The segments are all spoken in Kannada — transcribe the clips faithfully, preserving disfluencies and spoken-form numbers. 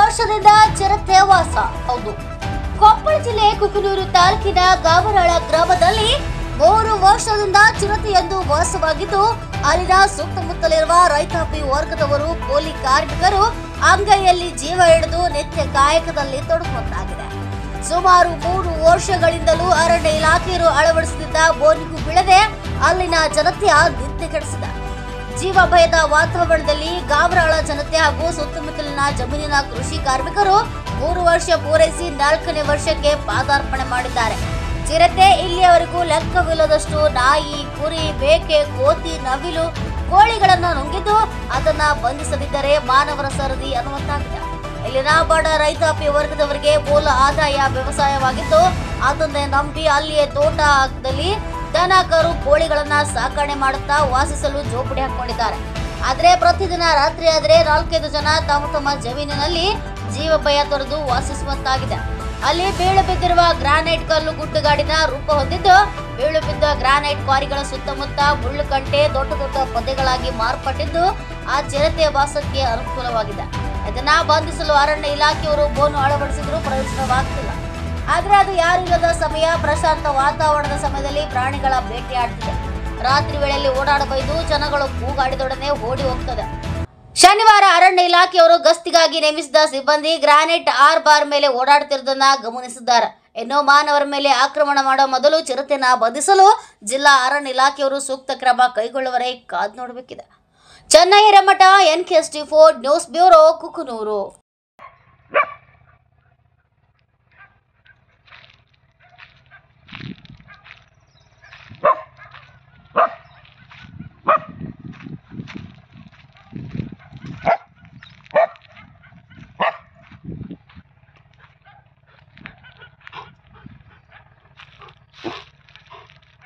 ವರ್ಷದಿಂದ ಚಿರತೆ ವಾಸ. ಹೌದು, ಕೊಪ್ಪಳ ಜಿಲ್ಲೆ ಕುಕನೂರು ತಾಲೂಕಿನ ಗಾವರಾಳ ಗ್ರಾಮದಲ್ಲಿ ಮೂರು ವರ್ಷದಿಂದ ಚಿರತೆಯೊಂದು ವಾಸವಾಗಿದ್ದು, ಅಲ್ಲಿನ ಸುತ್ತಮುತ್ತಲಿರುವ ರೈತಾಪಿ ವರ್ಗದವರು, ಕೂಲಿ ಕಾರ್ಮಿಕರು ಅಂಗೈಯಲ್ಲಿ ಜೀವ ಹಿಡಿದು ನಿತ್ಯ ಕಾಯಕದಲ್ಲಿ ತೊಡಗುವಂತಾಗಿದೆ. ಸುಮಾರು ಮೂರು ವರ್ಷಗಳಿಂದಲೂ ಅರಣ್ಯ ಇಲಾಖೆಯರು ಅಳವಡಿಸುತ್ತಿದ್ದ ಬೋನಿಗೂ ಬೀಳದೆ ಅಲ್ಲಿನ ಜನತೆಯ ನಿದ್ದೆ ಕೆಡಿಸಿದ. ಜೀವ ಭಯದ ವಾತಾವರಣದಲ್ಲಿ ಗಾವರಾಳ ಜನತೆ ಹಾಗೂ ಸುತ್ತಮುತ್ತಲಿನ ಜಮೀನಿನ ಕೃಷಿ ಕಾರ್ಮಿಕರು ಮೂರು ವರ್ಷ ಪೂರೈಸಿ ನಾಲ್ಕನೇ ವರ್ಷಕ್ಕೆ ಪಾದಾರ್ಪಣೆ ಮಾಡಿದ್ದಾರೆ. ಚಿರತೆ ಇಲ್ಲಿಯವರೆಗೂ ಲೆಕ್ಕವಿಲ್ಲದಷ್ಟು ನಾಯಿ, ಕುರಿ, ಮೇಕೆ, ಕೋತಿ, ನವಿಲು, ಕೋಳಿಗಳನ್ನು ನುಂಗಿದ್ದು ಅದನ್ನ ಬಂಧಿಸದಿದ್ದರೆ ಮಾನವರ ಸರದಿ ಅನ್ನುವಂತಾಗಿದೆ. ಇಲ್ಲಿನ ಬಡ ರೈತಾಪಿ ವರ್ಗದವರಿಗೆ ಮೂಲ ಆದಾಯ ವ್ಯವಸಾಯವಾಗಿದ್ದು, ಅದನ್ನೇ ನಂಬಿ ಅಲ್ಲಿಯೇ ತೋಟದಲ್ಲಿ ದನ, ಕರು, ಕೋಳಿಗಳನ್ನ ಸಾಕಣೆ ಮಾಡುತ್ತಾ ವಾಸಿಸಲು ಜೋಪಡಿ ಹಾಕೊಂಡಿದ್ದಾರೆ. ಆದ್ರೆ ಪ್ರತಿದಿನ ರಾತ್ರಿ ಆದ್ರೆ ನಾಲ್ಕೈದು ಜನ ತಮ್ಮ ತಮ್ಮ ಜಮೀನಿನಲ್ಲಿ ಜೀವ ಭಯ ತೊರೆದು ವಾಸಿಸುವಂತಾಗಿದೆ. ಅಲ್ಲಿ ಬೀಳು ಬಿದ್ದಿರುವ ಗ್ರಾನೈಟ್ ಕಲ್ಲು ಗುಡ್ಡಗಾಡಿನ ರೂಪ ಹೊಂದಿದ್ದು, ಬೀಳು ಬಿದ್ದ ಗ್ರಾನೈಟ್ ಕ್ವಾರಿಗಳ ಸುತ್ತಮುತ್ತ ಮುಳ್ಳುಕಂಟೆ ದೊಡ್ಡ ದೊಡ್ಡ ಪೊದೆಗಳಾಗಿ ಮಾರ್ಪಟ್ಟಿದ್ದು ಆ ಚಿರತೆ ವಾಸಕ್ಕೆ ಅನುಕೂಲವಾಗಿದೆ. ಇದನ್ನ ಬಂಧಿಸಲು ಅರಣ್ಯ ಇಲಾಖೆಯವರು ಬೋನು ಅಳವಡಿಸಿದ್ರು ಪ್ರಯೋಜನವಾಗ್ತಿಲ್ಲ. ಆದ್ರೆ ಅದು ಯಾರಿಲ್ಲದ ಸಮಯ, ಪ್ರಶಾಂತ ವಾತಾವರಣದ ಸಮಯದಲ್ಲಿ ಪ್ರಾಣಿಗಳ ಬೇಟೆಯಾಡ್ತಿದೆ. ರಾತ್ರಿ ವೇಳೆಯಲ್ಲಿ ಓಡಾಡಬೈದು ಜನಗಳು ಕೂಗಾಡಿದೊಡನೆ ಓಡಿ ಹೋಗ್ತದೆ. ಶನಿವಾರ ಅರಣ್ಯ ಇಲಾಖೆಯವರು ಗಸ್ತಿಗಾಗಿ ನೇಮಿಸಿದ ಸಿಬ್ಬಂದಿ ಗ್ರಾನೈಟ್ ಆರ್ ಬಾರ್ ಮೇಲೆ ಓಡಾಡುತ್ತಿರುವುದನ್ನ ಗಮನಿಸಿದ್ದಾರೆ. ಇನ್ನು ಮಾನವರ ಮೇಲೆ ಆಕ್ರಮಣ ಮಾಡುವ ಮೊದಲು ಚಿರತೆನ ಬಂಧಿಸಲು ಜಿಲ್ಲಾ ಅರಣ್ಯ ಇಲಾಖೆಯವರು ಸೂಕ್ತ ಕ್ರಮ ಕೈಗೊಳ್ಳುವರೆ ಕಾದು ನೋಡಬೇಕಿದೆ. Chennai Hiremath, N K S T four news bureau, Kukanur.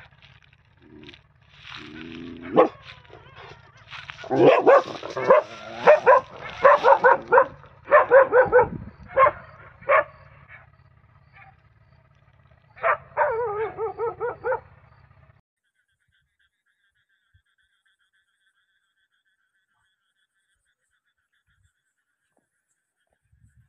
What?